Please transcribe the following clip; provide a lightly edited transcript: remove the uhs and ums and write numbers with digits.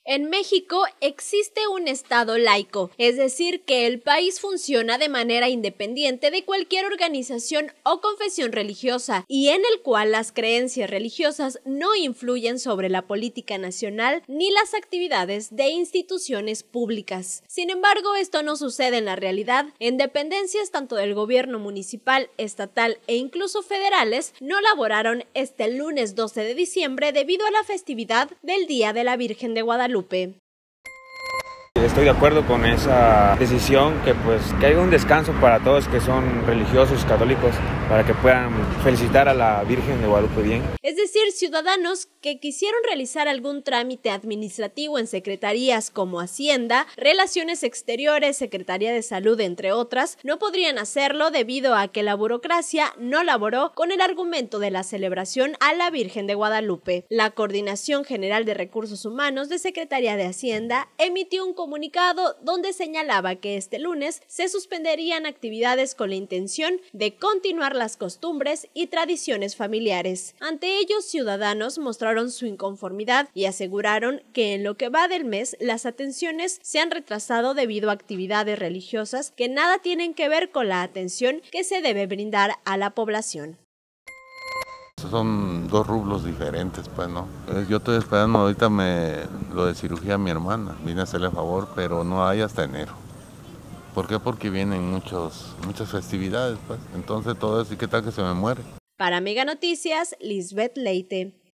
En México existe un Estado laico, es decir, que el país funciona de manera independiente de cualquier organización o confesión religiosa, y en el cual las creencias religiosas no influyen sobre la política nacional ni las actividades de instituciones públicas. Sin embargo, esto no sucede en la realidad. En dependencias tanto del gobierno municipal, estatal e incluso federales no laboraron este lunes 12 de diciembre debido a la festividad del Día de la Virgen de Guadalupe. Estoy de acuerdo con esa decisión, que haya un descanso para todos que son religiosos, católicos, para que puedan felicitar a la Virgen de Guadalupe bien. Es decir, ciudadanos que quisieron realizar algún trámite administrativo en secretarías como Hacienda, Relaciones Exteriores, Secretaría de Salud, entre otras, no podrían hacerlo debido a que la burocracia no laboró con el argumento de la celebración a la Virgen de Guadalupe. La Coordinación General de Recursos Humanos de Secretaría de Hacienda emitió un comunicado donde señalaba que este lunes se suspenderían actividades con la intención de continuar las costumbres y tradiciones familiares. Ante ello, ciudadanos mostraron su inconformidad y aseguraron que en lo que va del mes las atenciones se han retrasado debido a actividades religiosas que nada tienen que ver con la atención que se debe brindar a la población. Son dos rublos diferentes, pues, ¿no? Yo estoy esperando ahorita lo de cirugía a mi hermana. Vine a hacerle favor, pero no hay hasta enero. ¿Por qué? Porque vienen muchas festividades, pues. Entonces todo eso, ¿y qué tal que se me muere? Para Mega Noticias, Lisbeth Leite.